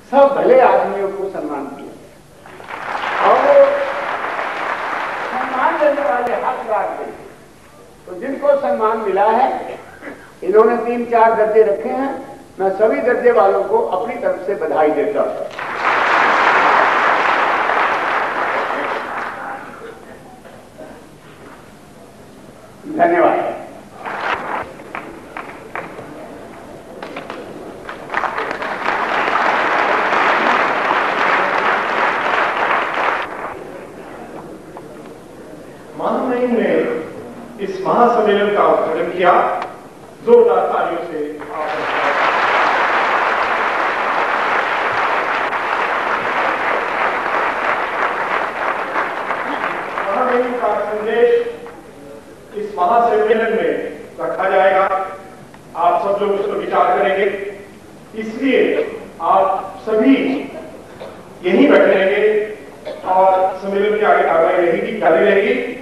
सब भले आदमियों को सम्मान दिया और सम्मान देने वाले हकदार थे। तो जिनको सम्मान मिला है, इन्होंने 3-4 दर्जे रखे हैं, मैं सभी दर्जे वालों को अपनी तरफ से बधाई देता हूं। धन्यवाद। मानव महीन ने इस महासम्मेलन का उद्घाटन किया। जोरदार तालियों से महामहिम का संदेश इस महासम्मेलन में रखा जाएगा। आप सब लोग उस पर विचार करेंगे, इसलिए आप सभी यहीं बैठे रहेंगे और सम्मेलन की आगे कार्रवाई रहेगी, जारी रहेगी।